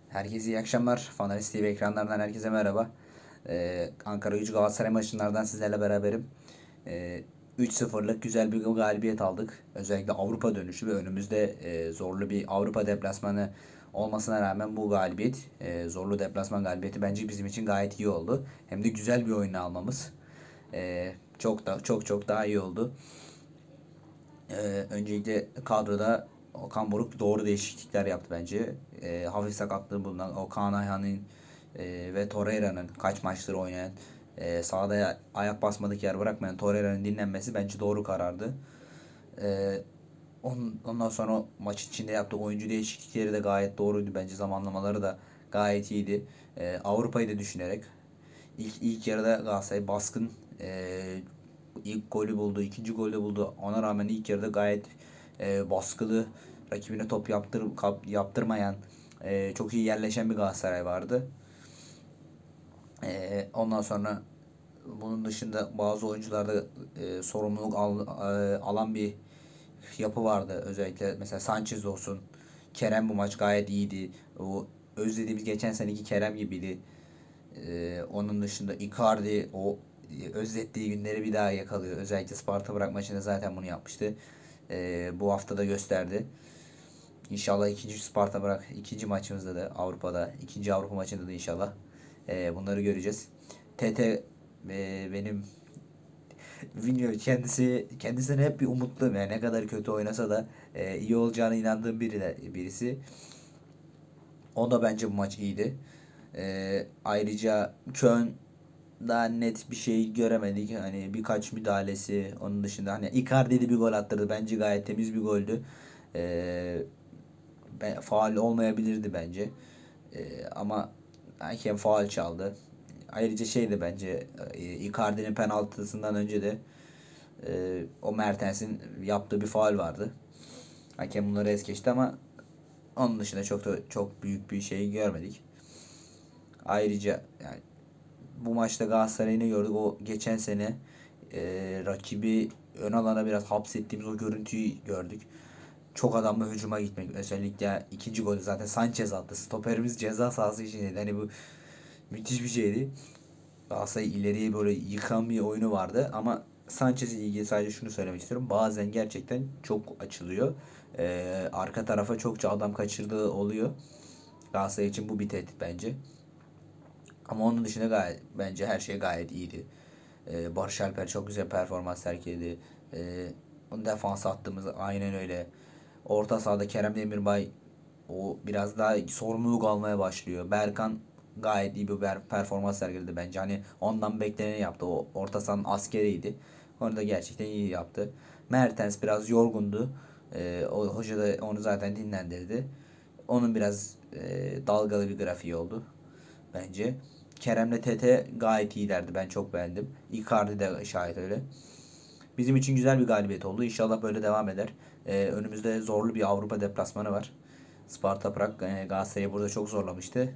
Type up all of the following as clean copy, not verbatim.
Herkese iyi akşamlar. Fanarist TV ekranlarından herkese merhaba. Ankara Gücü Galatasaray maçlarından sizlerle beraberim. 3-0'lık güzel bir galibiyet aldık. Özellikle Avrupa dönüşü ve önümüzde zorlu bir Avrupa deplasmanı olmasına rağmen bu galibiyet, zorlu deplasman galibiyeti bence bizim için gayet iyi oldu. Hem de güzel bir oyunu almamız çok daha iyi oldu. Öncelikle kadroda Okan Buruk doğru değişiklikler yaptı bence. Hafif sakatlığı bulunan Okan Ayhan'ın ve Torreira'nın kaç maçtır oynayan, sahada ayak basmadık yer bırakmayan Torreira'nın dinlenmesi bence doğru karardı. E, ondan sonra maç içinde yaptığı oyuncu değişiklikleri de gayet doğruydu. Bence zamanlamaları da gayet iyiydi. Avrupa'yı da düşünerek ilk yarıda Galatasaray baskın, ilk golü buldu, ikinci golü buldu. Ona rağmen ilk yarıda gayet baskılı, rakibine top yaptırmayan, çok iyi yerleşen bir Galatasaray vardı. Ondan sonra bunun dışında bazı oyuncularda sorumluluk alan bir yapı vardı. Özellikle mesela Sanchez olsun. Kerem bu maç gayet iyiydi. O özlediğimiz geçen seneki Kerem gibiydi. Onun dışında Icardi o özlettiği günleri bir daha yakalıyor. Özellikle Sparta Prag maçında zaten bunu yapmıştı. Bu hafta da gösterdi. İnşallah ikinci Sparta Prag ikinci maçımızda da Avrupa'da ikinci Avrupa maçında da inşallah bunları göreceğiz. TT benim bilmiyorum, kendisine hep bir umutluyum. Yani ne kadar kötü oynasa da iyi olacağına inandığım birisi. O da bence bu maç iyiydi. Ayrıca Köln daha net bir şey göremedik. Hani birkaç müdahalesi, onun dışında hani Icardi bir gol attırdı. Bence gayet temiz bir goldü. Faul olmayabilirdi bence. Ama hakem faul çaldı. Ayrıca şey de bence Icardi'nin penaltısından önce de o Mertens'in yaptığı bir faul vardı. Hakem bunları es geçti ama onun dışında çok büyük bir şey görmedik. Ayrıca yani bu maçta Galatasaray'ını gördük. O geçen sene rakibi ön alana biraz hapsettiğimiz o görüntüyü gördük. Çok adamla hücuma gitmek. Özellikle ikinci golü zaten Sanchez attı. Stoperimiz ceza sahası içindeydi. Hani bu müthiş bir şeydi. Galatasaray ileriye böyle yıkan bir oyunu vardı. Ama Sanchez'le ilgili sadece şunu söylemek istiyorum. Bazen gerçekten çok açılıyor. Arka tarafa çokça adam kaçırdığı oluyor. Galatasaray için bu bir tehdit bence. Ama onun dışında bence her şey gayet iyiydi. Barış Alper çok güzel performans sergiledi. Defans hattımız aynen öyle. Orta sahada Kerem Demirbay o biraz daha sorumluluk almaya başlıyor. Berkan gayet iyi bir performans sergiledi bence. Hani ondan bekleneni yaptı. O orta sahanın askeriydi. Onu da gerçekten iyi yaptı. Mertens biraz yorgundu. O hoca da onu zaten dinlendirdi. Onun biraz dalgalı bir grafiği oldu bence. Kerem'le Tete gayet iyilerdi. Ben çok beğendim. Icardi de şayet öyle. Bizim için güzel bir galibiyet oldu. İnşallah böyle devam eder. Önümüzde zorlu bir Avrupa deplasmanı var. Sparta Prag Galatasaray'ı burada çok zorlamıştı.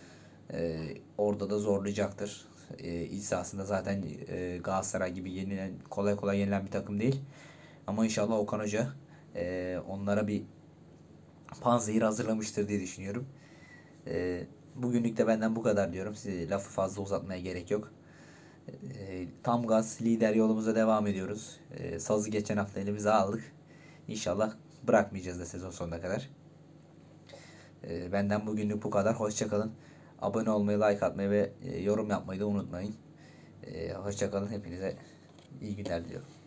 Orada da zorlayacaktır. İç sahasında zaten Galatasaray gibi kolay kolay yenilen bir takım değil. Ama inşallah Okan Hoca onlara bir panzehir hazırlamıştır diye düşünüyorum. Bugünlük de benden bu kadar diyorum. Size lafı fazla uzatmaya gerek yok. Tam gaz lider yolumuza devam ediyoruz. Sazı geçen hafta elimize aldık. İnşallah bırakmayacağız da sezon sonuna kadar. Benden bugünlük bu kadar. Hoşçakalın. Abone olmayı, like atmayı ve yorum yapmayı da unutmayın. Hoşçakalın. Hepinize iyi günler diliyorum.